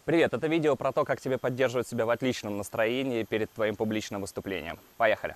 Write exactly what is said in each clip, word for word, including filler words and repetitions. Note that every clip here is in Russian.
Привет, это видео про то, как тебе поддерживать себя в отличном настроении перед твоим публичным выступлением. Поехали!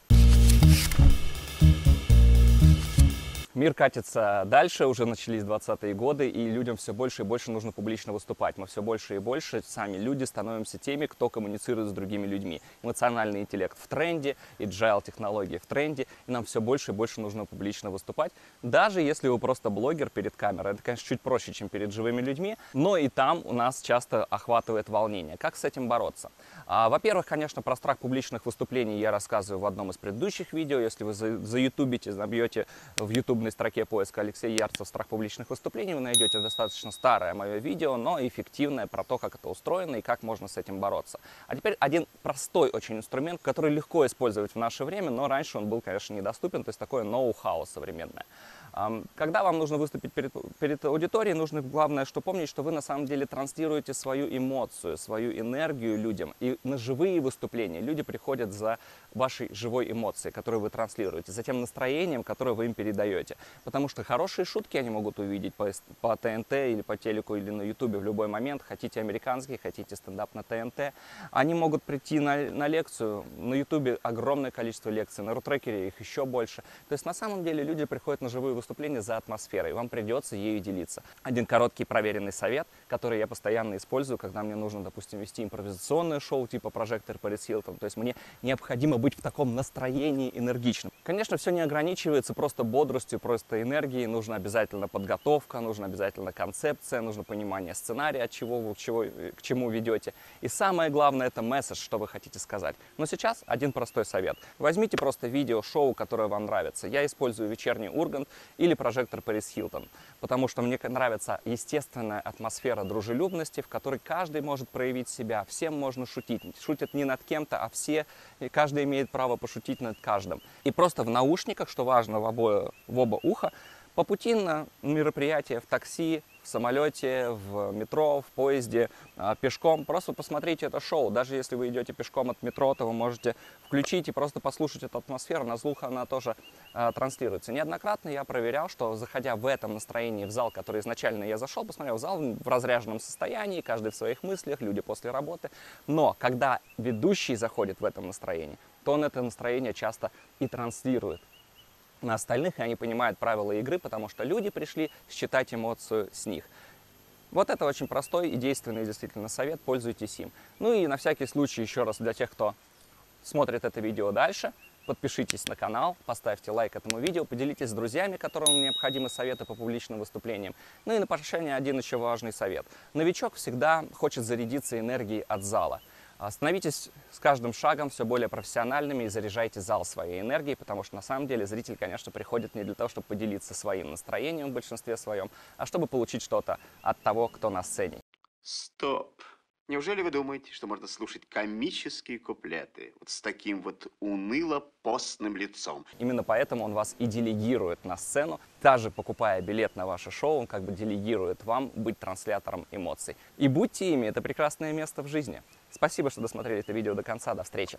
Мир катится дальше, уже начались двадцатые годы, и людям все больше и больше нужно публично выступать. Мы все больше и больше, сами люди, становимся теми, кто коммуницирует с другими людьми. Эмоциональный интеллект в тренде, agile-технологии в тренде, и нам все больше и больше нужно публично выступать. Даже если вы просто блогер перед камерой, это, конечно, чуть проще, чем перед живыми людьми, но и там у нас часто охватывает волнение. Как с этим бороться? А, во-первых, конечно, про страх публичных выступлений я рассказываю в одном из предыдущих видео. Если вы заютубите, забьете в YouTube строке поиска Алексей Ярцев «Страх публичных выступлений», вы найдете достаточно старое мое видео, но эффективное, про то, как это устроено и как можно с этим бороться. А теперь один простой очень инструмент, который легко использовать в наше время, но раньше он был, конечно, недоступен, то есть такое ноу-хау современное. Когда вам нужно выступить перед, перед аудиторией, нужно главное, что помнить, что вы на самом деле транслируете свою эмоцию, свою энергию людям. И на живые выступления люди приходят за вашей живой эмоцией, которую вы транслируете, за тем настроением, которое вы им передаете. Потому что хорошие шутки они могут увидеть по, по ТНТ или по телеку или на Ютубе в любой момент. Хотите американский, хотите стендап на ТНТ. Они могут прийти на, на лекцию. На Ютубе огромное количество лекций, на Рутрекере их еще больше. То есть на самом деле люди приходят на живые выступления выступление за атмосферой, вам придется ею делиться. Один короткий проверенный совет, который я постоянно использую, когда мне нужно, допустим, вести импровизационное шоу типа «Прожектор Пэрис Хилтон», то есть мне необходимо быть в таком настроении энергичном. Конечно, все не ограничивается просто бодростью, просто энергией, нужна обязательно подготовка, нужна обязательно концепция, нужно понимание сценария, от чего вы к, чего, к чему ведете. И самое главное — это месседж, что вы хотите сказать. Но сейчас один простой совет. Возьмите просто видео-шоу, которое вам нравится. Я использую «Вечерний Ургант» или «Прожектор Пэрис Хилтон», потому что мне нравится естественная атмосфера дружелюбности, в которой каждый может проявить себя, всем можно шутить. Шутят не над кем-то, а все, и каждый имеет право пошутить над каждым. И просто в наушниках, что важно, в, обои, в оба уха, по пути на мероприятие, в такси, в самолете, в метро, в поезде, пешком. Просто посмотрите это шоу. Даже если вы идете пешком от метро, то вы можете включить и просто послушать эту атмосферу. На слух она тоже а, транслируется. Неоднократно я проверял, что, заходя в этом настроении в зал, который изначально я зашел, посмотрел зал в разряженном состоянии, каждый в своих мыслях, люди после работы. Но когда ведущий заходит в этом настроении, то он это настроение часто и транслирует на остальных, и они понимают правила игры, потому что люди пришли считать эмоцию с них. Вот это очень простой и действенный действительно совет, пользуйтесь им. Ну и на всякий случай еще раз для тех, кто смотрит это видео дальше, подпишитесь на канал, поставьте лайк этому видео, поделитесь с друзьями, которым необходимы советы по публичным выступлениям. Ну и на прощание один еще важный совет. Новичок всегда хочет зарядиться энергией от зала. Становитесь с каждым шагом все более профессиональными и заряжайте зал своей энергией, потому что на самом деле зритель, конечно, приходит не для того, чтобы поделиться своим настроением в большинстве своем, а чтобы получить что-то от того, кто на сцене. Стоп. Неужели вы думаете, что можно слушать комические куплеты вот с таким вот уныло-постным лицом? Именно поэтому он вас и делегирует на сцену. Даже покупая билет на ваше шоу, он как бы делегирует вам быть транслятором эмоций. И будьте ими, это прекрасное место в жизни. Спасибо, что досмотрели это видео до конца. До встречи.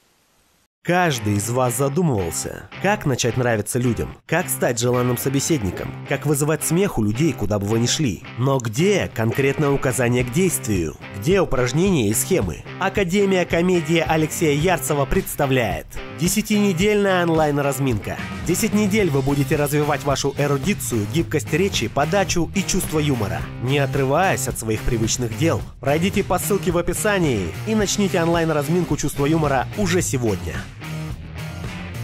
Каждый из вас задумывался, как начать нравиться людям, как стать желанным собеседником, как вызывать смех у людей, куда бы вы ни шли. Но где конкретное указание к действию? Где упражнения и схемы? Академия комедии Алексея Ярцева представляет десятинедельная онлайн-разминка. десять недель вы будете развивать вашу эрудицию, гибкость речи, подачу и чувство юмора, не отрываясь от своих привычных дел. Пройдите по ссылке в описании и начните онлайн-разминку чувства юмора уже сегодня.